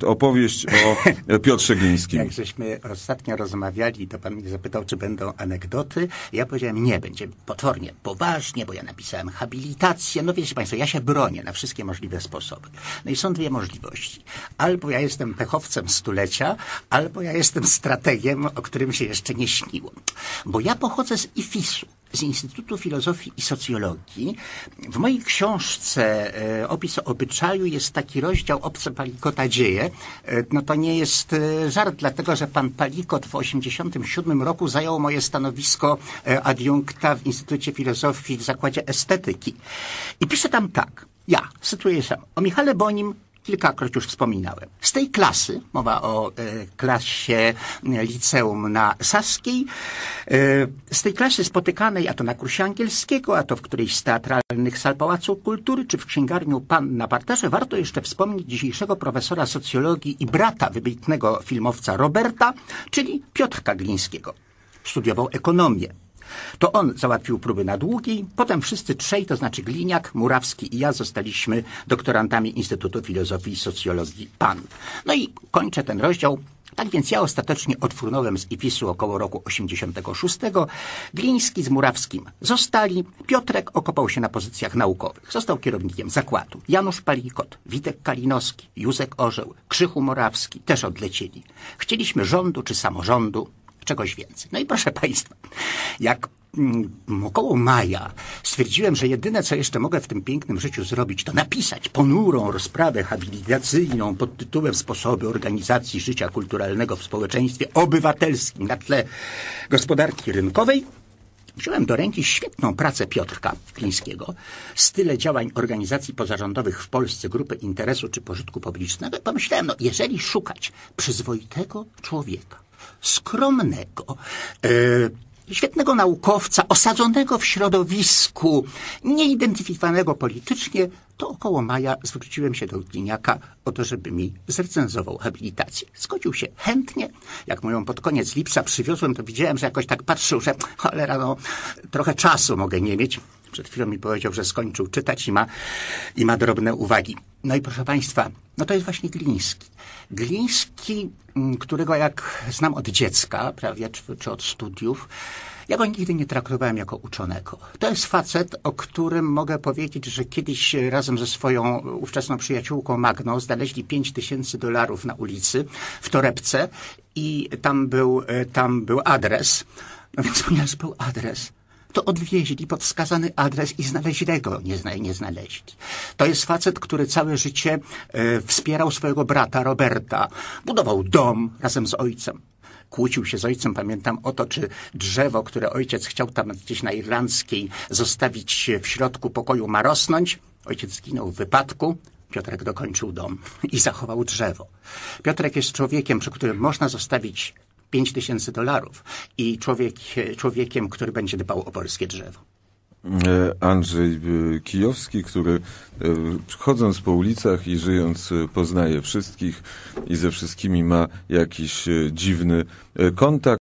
opowieść o Piotrze Glińskim. Jak żeśmy ostatnio rozmawiali, to pan mnie zapytał, czy będą anegdoty. Ja powiedziałem, nie, będzie potwornie poważnie, bo ja napisałem habilitację. No wiecie państwo, ja się bronię na wszystkie możliwe sposoby. No i są dwie możliwości. Albo ja jestem pechowcem stulecia, albo ja jestem strategiem, o którym się jeszcze nie śniło. Bo ja pochodzę z IFIS-u, z Instytutu Filozofii i Socjologii. W mojej książce Opis obyczaju jest taki rozdział Obce Palikota dzieje. No to nie jest żart, dlatego że pan Palikot w 1987 roku zajął moje stanowisko adiunkta w Instytucie Filozofii w Zakładzie Estetyki. I piszę tam tak, ja cytuję sam, o Michale Bonim kilkakroć już wspominałem. Z tej klasy, mowa o klasie liceum na Saskiej, z tej klasy spotykanej, a to na kursie angielskiego, a to w którejś z teatralnych sal Pałacu Kultury, czy w księgarni Pan na parterze, warto jeszcze wspomnieć dzisiejszego profesora socjologii i brata wybitnego filmowca Roberta, czyli Piotrka Glińskiego. Studiował ekonomię. To on załatwił próby na Długiej, potem wszyscy trzej, to znaczy Gliniak, Murawski i ja, zostaliśmy doktorantami Instytutu Filozofii i Socjologii PAN. No i kończę ten rozdział. Tak więc ja ostatecznie odfrunąłem z IFIS-u około roku 86. Gliński z Murawskim zostali. Piotrek okopał się na pozycjach naukowych. Został kierownikiem zakładu. Janusz Palikot, Witek Kalinowski, Józek Orzeł, Krzychu Morawski też odlecieli. Chcieliśmy rządu czy samorządu, czegoś więcej. No i proszę państwa, jak około maja stwierdziłem, że jedyne, co jeszcze mogę w tym pięknym życiu zrobić, to napisać ponurą rozprawę habilitacyjną pod tytułem Sposoby organizacji życia kulturalnego w społeczeństwie obywatelskim na tle gospodarki rynkowej, wziąłem do ręki świetną pracę Piotrka Glińskiego, Style działań organizacji pozarządowych w Polsce, grupy interesu czy pożytku publicznego. Pomyślałem, no jeżeli szukać przyzwoitego człowieka, skromnego, świetnego naukowca, osadzonego w środowisku, nieidentyfikowanego politycznie, to około maja zwróciłem się do Gliniaka o to, żeby mi zrecenzował habilitację. Zgodził się chętnie. Jak mu ją pod koniec lipca przywiozłem, to widziałem, że jakoś tak patrzył, że cholera, no trochę czasu mogę nie mieć. Przed chwilą mi powiedział, że skończył czytać i ma drobne uwagi. No i proszę państwa, no to jest właśnie Gliński. Gliński, którego jak znam od dziecka, prawie, czy od studiów, ja go nigdy nie traktowałem jako uczonego. To jest facet, o którym mogę powiedzieć, że kiedyś razem ze swoją ówczesną przyjaciółką Magną znaleźli $5000 na ulicy w torebce i tam był adres. No więc ponieważ był adres, to odwieźli pod wskazany adres i znaleźli go. Nie znaleźli. To jest facet, który całe życie wspierał swojego brata Roberta. Budował dom razem z ojcem. Kłócił się z ojcem, pamiętam, o to, czy drzewo, które ojciec chciał tam gdzieś na Irlandzkiej zostawić w środku pokoju, ma rosnąć. Ojciec zginął w wypadku. Piotrek dokończył dom i zachował drzewo. Piotrek jest człowiekiem, przy którym można zostawić $5000 i człowiekiem, który będzie dbał o polskie drzewo. Andrzej Kijowski, który chodząc po ulicach i żyjąc poznaje wszystkich i ze wszystkimi ma jakiś dziwny kontakt.